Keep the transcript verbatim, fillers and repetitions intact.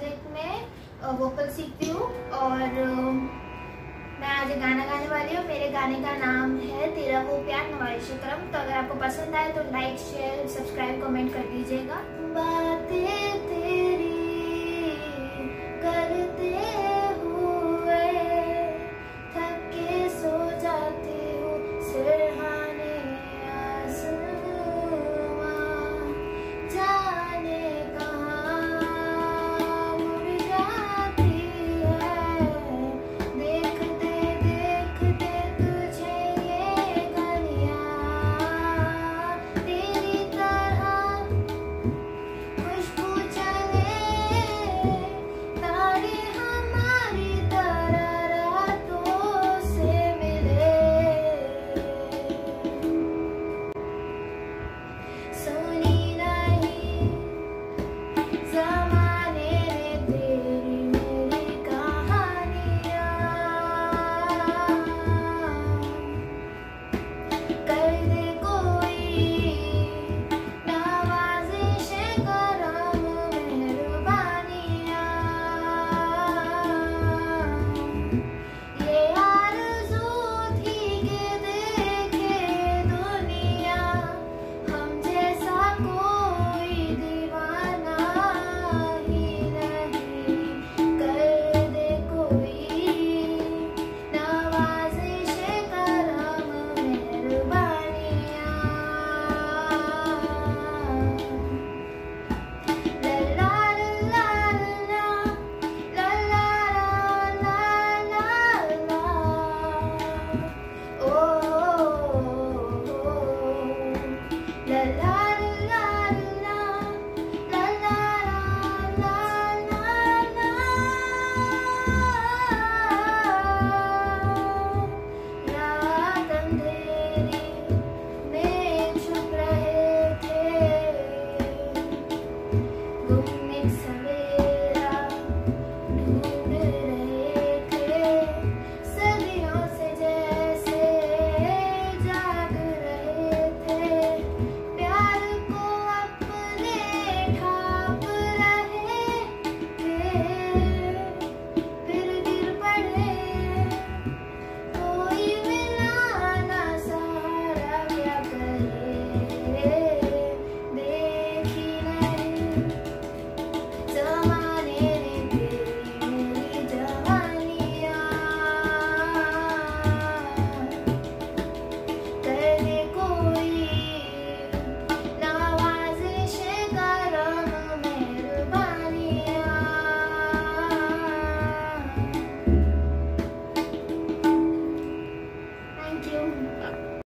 Music में vocal सीखती हूँ और मैं आज गाना गाने वाली हूँ। मेरे गाने का नाम है तेरा वो प्यार नवाज़िशें करम। तो अगर आपको पसंद आए तो लाइक शेयर सब्सक्राइब कमेंट कर दीजिएगा। बातें